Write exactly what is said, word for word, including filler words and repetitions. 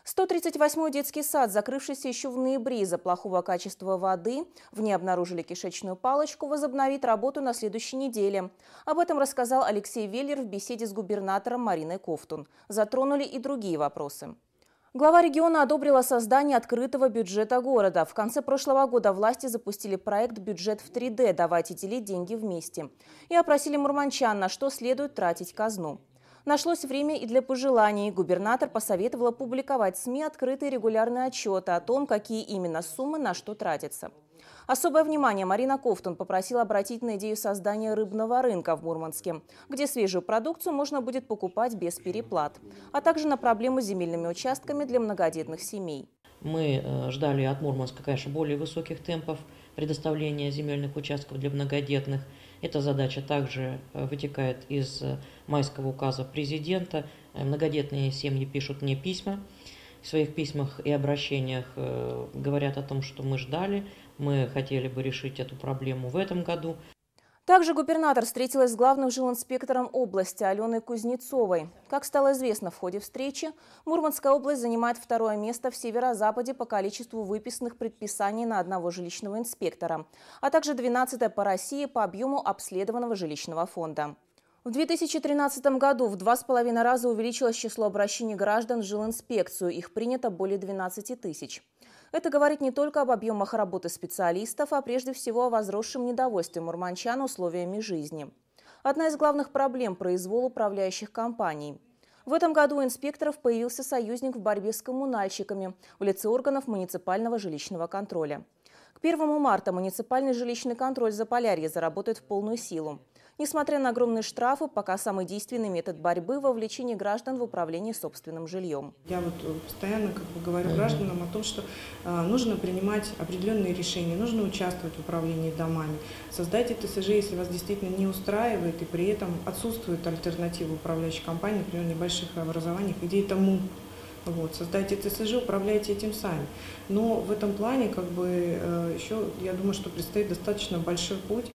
сто тридцать восьмой детский сад, закрывшийся еще в ноябре из-за плохого качества воды, в ней обнаружили кишечную палочку, возобновит работу на следующей неделе. Об этом рассказал Алексей Веллер в беседе с губернатором Мариной Ковтун. Затронули и другие вопросы. Глава региона одобрила создание открытого бюджета города. В конце прошлого года власти запустили проект «Бюджет в три дэ. Давайте делить деньги вместе». И опросили мурманчан, на что следует тратить казну. Нашлось время и для пожеланий. Губернатор посоветовала публиковать в СМИ открытые регулярные отчеты о том, какие именно суммы на что тратятся. Особое внимание Марина Ковтун попросила обратить на идею создания рыбного рынка в Мурманске, где свежую продукцию можно будет покупать без переплат, а также на проблему с земельными участками для многодетных семей. Мы ждали от Мурманска, конечно, более высоких темпов предоставления земельных участков для многодетных. Эта задача также вытекает из майского указа президента. Многодетные семьи пишут мне письма. В своих письмах и обращениях говорят о том, что мы ждали, мы хотели бы решить эту проблему в этом году. Также губернатор встретилась с главным жилинспектором области Аленой Кузнецовой. Как стало известно в ходе встречи, Мурманская область занимает второе место в северо-западе по количеству выписанных предписаний на одного жилищного инспектора, а также двенадцатое по России по объему обследованного жилищного фонда. В две тысячи тринадцатом году в два с половиной раза увеличилось число обращений граждан в жилинспекцию. Их принято более двенадцати тысяч. Это говорит не только об объемах работы специалистов, а прежде всего о возросшем недовольстве мурманчан условиями жизни. Одна из главных проблем – произвол управляющих компаний. В этом году у инспекторов появился союзник в борьбе с коммунальщиками в лице органов муниципального жилищного контроля. К первому марта муниципальный жилищный контроль Заполярья заработает в полную силу. Несмотря на огромные штрафы, пока самый действенный метод борьбы – вовлечение граждан в управление собственным жильем. Я вот постоянно как бы говорю гражданам о том, что э, нужно принимать определенные решения, нужно участвовать в управлении домами. Создайте тэ эс жэ, если вас действительно не устраивает и при этом отсутствует альтернатива управляющей компании, например, в небольших образованиях, где это МУ. Вот, создайте тэ эс жэ, управляйте этим сами. Но в этом плане как бы, э, еще, я думаю, что предстоит достаточно большой путь.